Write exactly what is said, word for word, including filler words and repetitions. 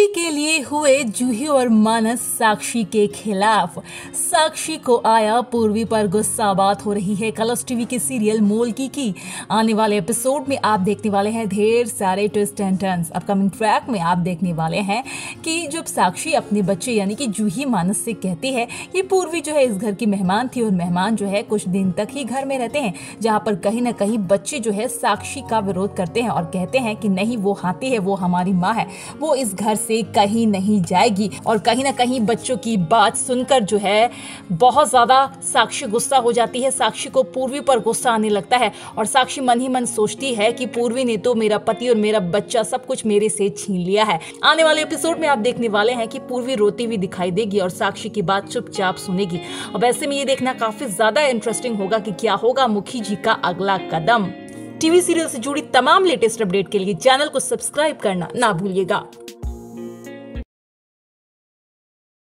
के लिए हुए जूही और मानस साक्षी के खिलाफ। साक्षी को आया पूर्वी पर गुस्सा। बात हो रही है कलर्स टीवी के सीरियल मोलकी की। आने वाले एपिसोड में आप देखने वाले हैं ढेर सारे twist and turns. Upcoming track में आप देखने वाले हैं कि जब साक्षी अपने बच्चे यानी कि जूही मानस से कहती है कि पूर्वी जो है इस घर की मेहमान थी और मेहमान जो है कुछ दिन तक ही घर में रहते हैं, जहाँ पर कहीं ना कहीं बच्चे जो है साक्षी का विरोध करते हैं और कहते हैं कि नहीं, वो हाथी है, वो हमारी माँ है, वो इस घर से कहीं नहीं जाएगी। और कहीं ना कहीं बच्चों की बात सुनकर जो है बहुत ज्यादा साक्षी गुस्सा हो जाती है। साक्षी को पूर्वी पर गुस्सा आने लगता है और साक्षी मन ही मन सोचती है कि पूर्वी ने तो मेरा पति और मेरा बच्चा सब कुछ मेरे से छीन लिया है। आने वाले एपिसोड में आप देखने वाले हैं कि पूर्वी रोती हुई दिखाई देगी और साक्षी की बात चुपचाप सुनेगी। अब ऐसे में ये देखना काफी ज्यादा इंटरेस्टिंग होगा कि क्या होगा मुखी जी का अगला कदम। टीवी सीरियल से जुड़ी तमाम लेटेस्ट अपडेट के लिए चैनल को सब्सक्राइब करना ना भूलिएगा।